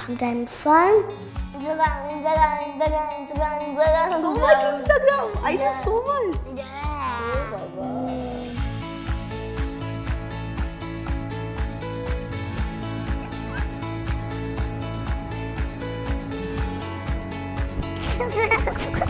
Then fun. So much Instagram. I know so much. Yeah.